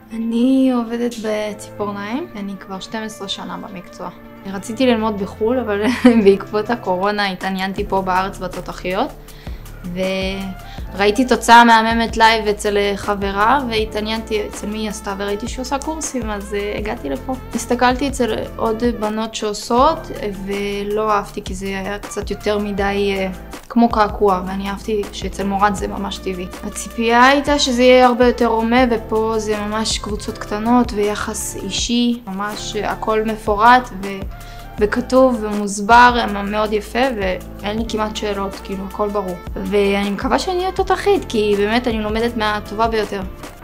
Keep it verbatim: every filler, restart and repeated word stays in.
אני עובדת בציפורניים, אני כבר שתים עשרה שנה במקצוע. רציתי ללמוד בחו"ל, אבל בעקבות הקורונה התעניינתי פה בארץ בתותחיות, וראיתי תוצאה מהממת לייב אצל חברה, והתעניינתי אצל מי היא עשתה, וראיתי שהיא עושה קורסים, אז הגעתי לפה. הסתכלתי אצל עוד בנות שעושות, ולא אהבתי, כי זה היה קצת יותר מדי כמו קעקוע, ואני אהבתי שאצל מורת זה ממש טבעי. הציפייה הייתה שזה יהיה הרבה יותר הומה, ופה זה ממש קבוצות קטנות ויחס אישי, ממש הכל מפורט ו... וכתוב ומוסבר מאוד יפה, ואין לי כמעט שאלות, כאילו הכל ברור. ואני מקווה שאני אהיה תותחית, כי באמת אני לומדת מהטובה ביותר.